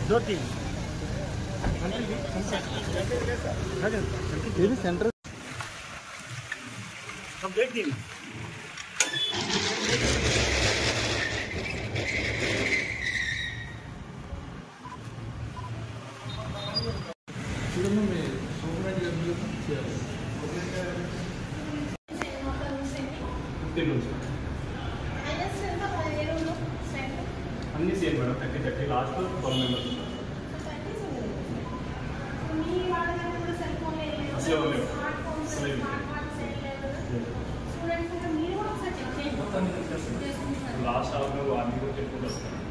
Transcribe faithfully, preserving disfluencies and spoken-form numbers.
दो तीन सेंटर सब देख दी అన్ని same madam thirty thirty last twelve members last hour warning చెప్పుకుంటూ వస్తాను.